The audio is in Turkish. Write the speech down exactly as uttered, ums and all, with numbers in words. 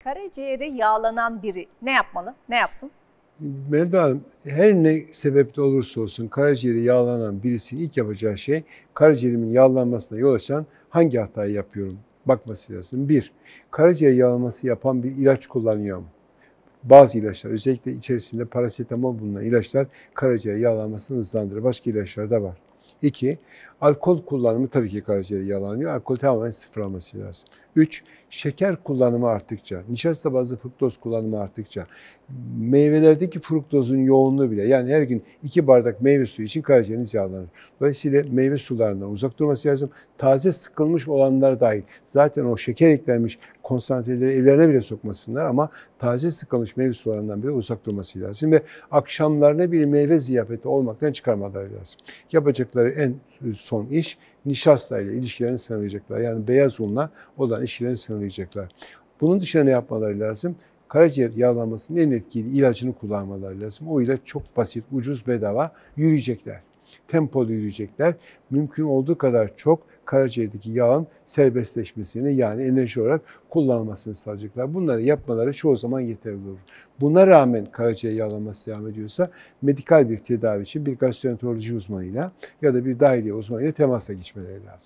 Karaciğeri yağlanan biri ne yapmalı? Ne yapsın? Melda Hanım, her ne sebeple olursa olsun karaciğeri yağlanan birisinin ilk yapacağı şey karaciğerimin yağlanmasına yol açan hangi hatayı yapıyorum bakması lazım. Bir, karaciğer yağlanması yapan bir ilaç kullanıyor mu? Bazı ilaçlar, özellikle içerisinde parasetamol bulunan ilaçlar karaciğer yağlanmasını hızlandırır. Başka ilaçlar da var. İki, alkol kullanımı tabii ki karaciğeri yağlanıyor. Alkol tamamen sıfırlaması lazım. Üç, şeker kullanımı arttıkça, nişasta bazlı fruktoz kullanımı arttıkça, meyvelerdeki fruktozun yoğunluğu bile, yani her gün iki bardak meyve suyu için karaciğeriniz yağlanır. Dolayısıyla meyve sularından uzak durması lazım. Taze sıkılmış olanlar dahil. Zaten o şeker eklenmiş konsantreleri evlerine bile sokmasınlar ama taze sıkılmış meyve sularından bile uzak durması lazım. Ve akşamlarına bir meyve ziyafeti olmaktan çıkarmaları lazım. Yapacakları en son iş nişasta ile ilişkilerini sınırlayacaklar. Yani beyaz unla olan ilişkilerini sınırlayacaklar. Bunun dışında ne yapmaları lazım? Karaciğer yağlanmasının en etkili ilacını kullanmaları lazım. O ilaç çok basit, ucuz, bedava. Yürüyecekler. Tempolu yürüyecekler. Mümkün olduğu kadar çok karaciğerdeki yağın serbestleşmesini, yani enerji olarak kullanılmasını sağlayacaklar. Bunları yapmaları çoğu zaman yeterli olur. Buna rağmen karaciğer yağlanması devam ediyorsa medikal bir tedavi için bir gastroenteroloji uzmanıyla ya da bir dahiliye uzmanıyla temasa geçmeleri lazım.